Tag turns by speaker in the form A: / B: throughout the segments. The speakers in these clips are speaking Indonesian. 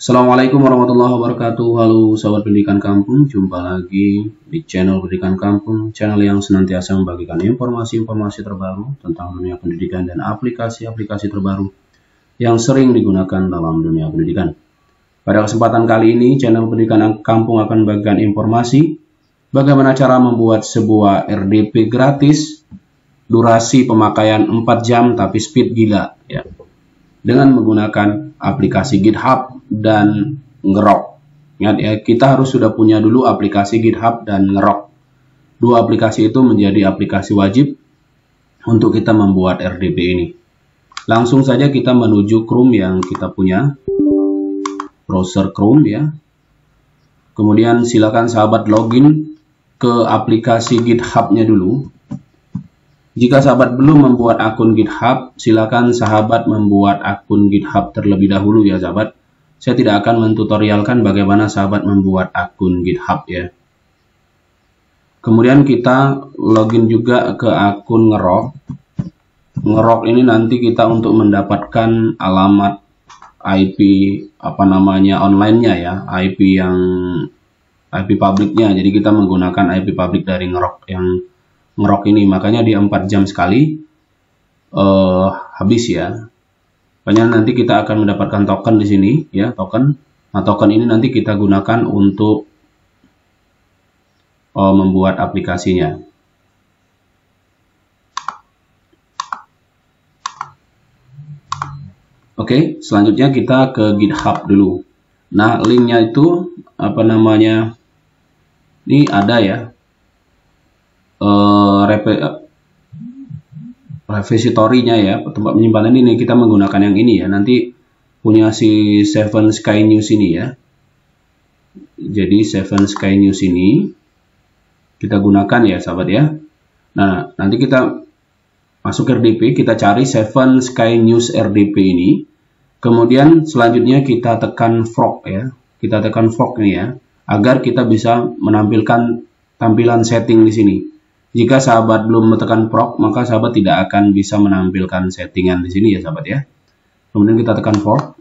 A: Assalamualaikum warahmatullahi wabarakatuh. Halo sahabat pendidikan kampung, jumpa lagi di channel Pendidikan Kampung, channel yang senantiasa membagikan informasi-informasi terbaru tentang dunia pendidikan dan aplikasi-aplikasi terbaru yang sering digunakan dalam dunia pendidikan. Pada kesempatan kali ini, channel Pendidikan Kampung akan membagikan informasi bagaimana cara membuat sebuah RDP gratis, durasi pemakaian 4 jam tapi speed gila ya, dengan menggunakan aplikasi GitHub dan Ngrok. Ingat ya, kita harus sudah punya dulu aplikasi GitHub dan Ngrok. Dua aplikasi itu menjadi aplikasi wajib untuk kita membuat RDP ini. Langsung saja kita menuju Chrome yang kita punya, browser Chrome ya. Kemudian silakan sahabat login ke aplikasi GitHub-nya dulu. Jika sahabat belum membuat akun GitHub, silakan sahabat membuat akun GitHub terlebih dahulu ya sahabat. Saya tidak akan mentutorialkan bagaimana sahabat membuat akun GitHub ya. Kemudian kita login juga ke akun Ngrok. Ngrok ini nanti kita untuk mendapatkan alamat IP online-nya ya, IP publiknya. Jadi kita menggunakan IP publik dari Ngrok ini, makanya di 4 jam sekali habis ya. Makanya nanti kita akan mendapatkan token di sini ya, token. Nah, token ini nanti kita gunakan untuk membuat aplikasinya. Oke, selanjutnya kita ke GitHub dulu. Nah, linknya itu ini ada ya. Repository-nya ya, tempat penyimpanan ini kita menggunakan yang ini ya, nanti punya si Seven Sky News ini ya. Jadi Seven Sky News ini kita gunakan ya sahabat ya. Nah, nanti kita masuk RDP, kita cari Seven Sky News RDP ini. Kemudian selanjutnya kita tekan frog ya, kita tekan frog ini ya, agar kita bisa menampilkan tampilan setting di sini. Jika sahabat belum menekan frog, maka sahabat tidak akan bisa menampilkan settingan di sini ya sahabat ya. Kemudian kita tekan frog.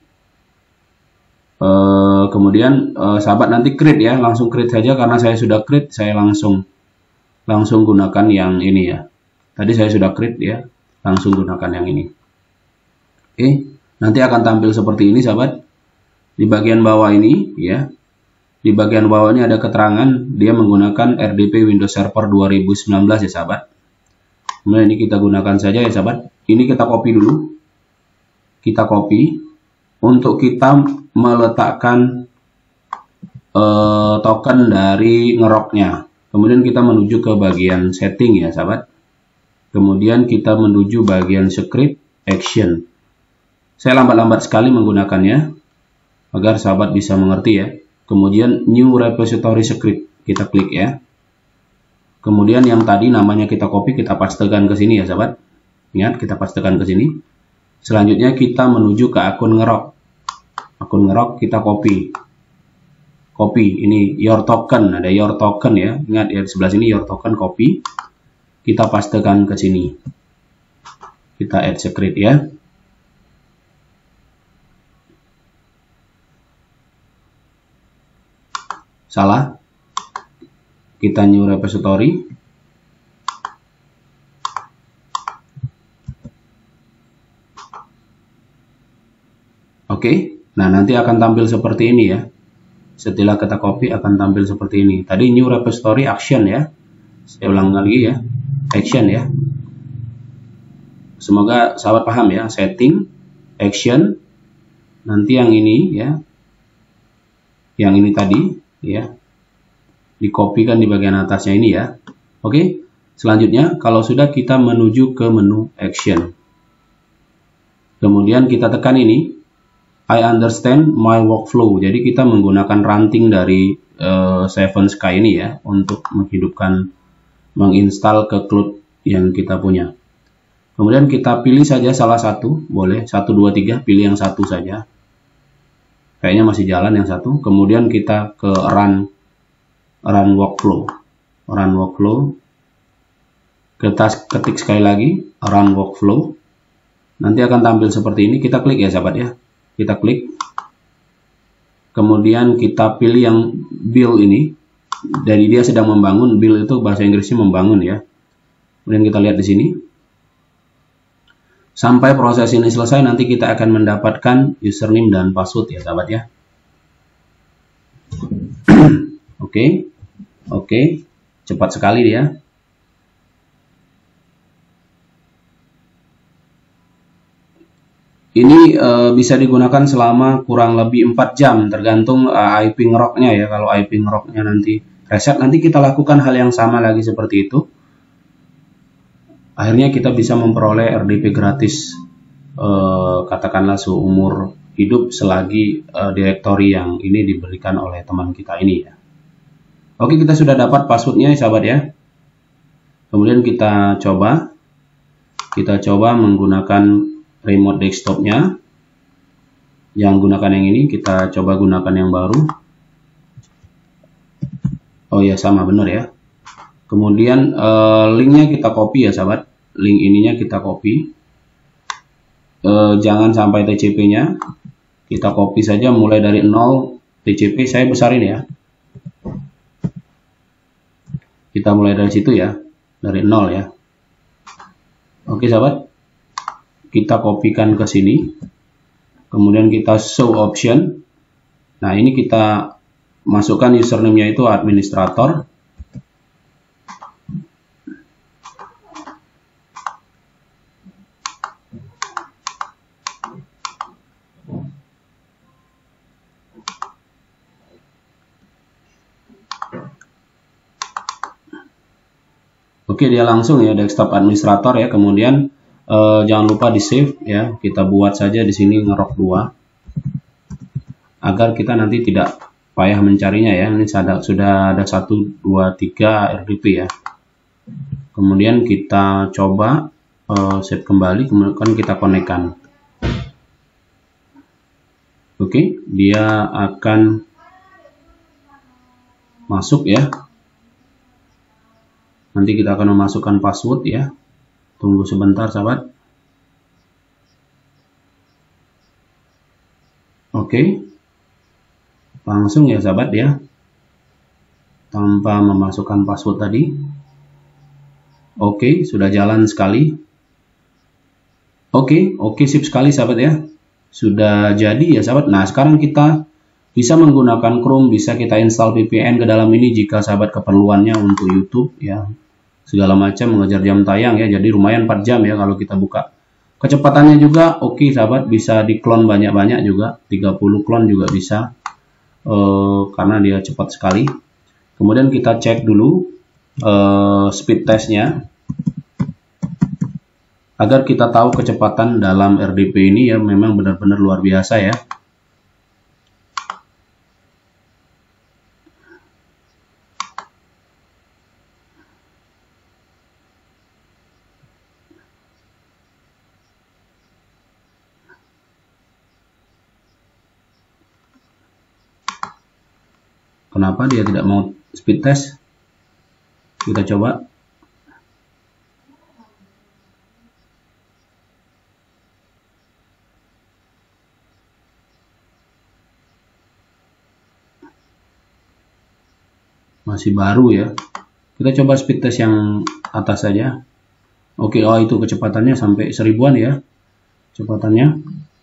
A: Kemudian sahabat nanti create ya, langsung create saja karena saya sudah create, saya langsung gunakan yang ini ya. Tadi saya sudah create ya, langsung gunakan yang ini. Oke, nanti akan tampil seperti ini sahabat. Di bagian bawah ini ya. Di bagian bawah ini ada keterangan dia menggunakan RDP Windows Server 2019 ya sahabat. Kemudian ini kita gunakan saja ya sahabat. Ini kita copy dulu. Kita copy untuk kita meletakkan token dari Ngroknya. Kemudian kita menuju ke bagian setting ya sahabat. Kemudian kita menuju bagian script action. Saya lambat-lambat sekali menggunakannya agar sahabat bisa mengerti ya. Kemudian new repository script, kita klik ya. Kemudian yang tadi namanya kita copy, kita pastekan ke sini ya sahabat. Ingat, kita pastekan ke sini. Selanjutnya kita menuju ke akun Ngrok. Akun Ngrok kita copy. Copy, ini your token, ada your token ya. Ingat ya, di sebelah sini your token, copy. Kita pastekan ke sini. Kita add script ya. Salah, kita new repository. Oke, nah nanti akan tampil seperti ini ya. Setelah kita copy akan tampil seperti ini. Tadi new repository action ya. Saya ulang lagi ya, action ya. Semoga sahabat paham ya, setting, action. Nanti yang ini ya, yang ini tadi ya, dikopikan di bagian atasnya ini ya. Oke, selanjutnya kalau sudah kita menuju ke menu action. Kemudian kita tekan ini, I understand my workflow. Jadi kita menggunakan ranting dari Seven Sky ini ya, untuk menginstal ke cloud yang kita punya. Kemudian kita pilih saja salah satu, boleh 1, 2, 3, pilih yang satu saja. Kayaknya masih jalan yang satu. Kemudian kita ke run workflow. Run workflow. Kita ketik sekali lagi run workflow. Nanti akan tampil seperti ini. Kita klik ya sahabat ya. Kita klik. Kemudian kita pilih yang build ini. Dari dia sedang membangun, build itu bahasa Inggrisnya membangun ya. Kemudian kita lihat di sini. Sampai proses ini selesai, nanti kita akan mendapatkan username dan password ya sahabat ya. Oke, cepat sekali dia. Ini bisa digunakan selama kurang lebih 4 jam, tergantung IP ngeroknya ya. Kalau IP ngeroknya nanti reset, nanti kita lakukan hal yang sama lagi seperti itu. Akhirnya kita bisa memperoleh RDP gratis, katakanlah seumur hidup selagi direktori yang ini diberikan oleh teman kita ini ya. Oke, kita sudah dapat passwordnya sahabat ya. Kemudian kita coba menggunakan remote desktopnya. Yang gunakan yang ini, kita coba gunakan yang baru. Oh ya, sama benar ya. Kemudian linknya kita copy ya sahabat. Link ininya kita copy. Jangan sampai TCP-nya. Kita copy saja mulai dari 0 TCP. Saya besarin ya. Kita mulai dari situ ya. Dari 0 ya. Oke sahabat. Kita kopikan ke sini. Kemudian kita show option. Nah, ini kita masukkan username-nya itu administrator. Oke, dia langsung ya desktop administrator ya. Kemudian jangan lupa di save ya, kita buat saja di sini ngerok 2 agar kita nanti tidak payah mencarinya ya. Ini sudah ada 1, 2, 3 RDP ya. Kemudian kita coba save kembali, kemudian kita konekkan. Oke, dia akan masuk ya. Nanti kita akan memasukkan password ya. Tunggu sebentar sahabat. Oke. Langsung ya sahabat ya. Tanpa memasukkan password tadi. Oke, sudah jalan sekali. Oke, sip sekali sahabat ya. Sudah jadi ya sahabat. Nah, sekarang kita bisa menggunakan Chrome, bisa kita install VPN ke dalam ini jika sahabat keperluannya untuk YouTube ya. Segala macam mengejar jam tayang ya, jadi lumayan 4 jam ya kalau kita buka. Kecepatannya juga oke sahabat, bisa diklon banyak-banyak juga, 30 klon juga bisa, karena dia cepat sekali. Kemudian kita cek dulu speed testnya, agar kita tahu kecepatan dalam RDP ini ya, memang benar-benar luar biasa ya. Kenapa dia tidak mau speed test? Kita coba. Masih baru ya. Kita coba speed test yang atas saja. Oke, oh itu kecepatannya sampai 1000-an ya. Kecepatannya.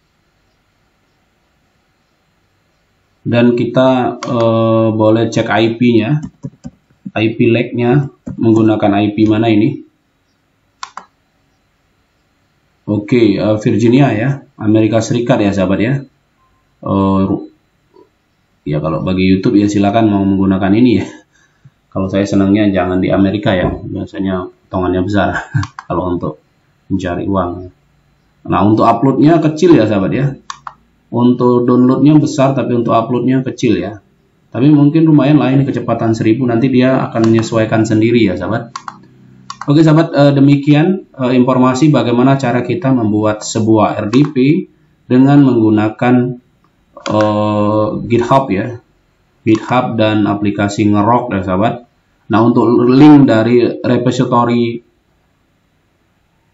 A: Dan kita boleh cek IP-nya, IP lag-nya menggunakan IP mana ini? Oke, Virginia ya, Amerika Serikat ya sahabat ya. Ya kalau bagi YouTube ya silakan mau menggunakan ini ya. Kalau saya senangnya jangan di Amerika ya, biasanya potongannya besar kalau untuk mencari uang. Nah, untuk uploadnya kecil ya sahabat ya. Untuk downloadnya besar, tapi untuk uploadnya kecil ya. Tapi mungkin lumayan lah, ini kecepatan 1000, nanti dia akan menyesuaikan sendiri ya sahabat. Oke sahabat, demikian informasi bagaimana cara kita membuat sebuah RDP dengan menggunakan GitHub ya. GitHub dan aplikasi ngerok ya sahabat. Nah, untuk link dari repository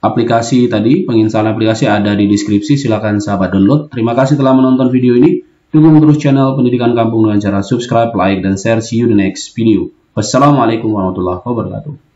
A: aplikasi tadi, penginstalan aplikasi ada di deskripsi, silakan sahabat download. Terima kasih telah menonton video ini. Dukung terus channel Pendidikan Kampung dengan cara subscribe, like, dan share. See you di next video. Wassalamualaikum warahmatullahi wabarakatuh.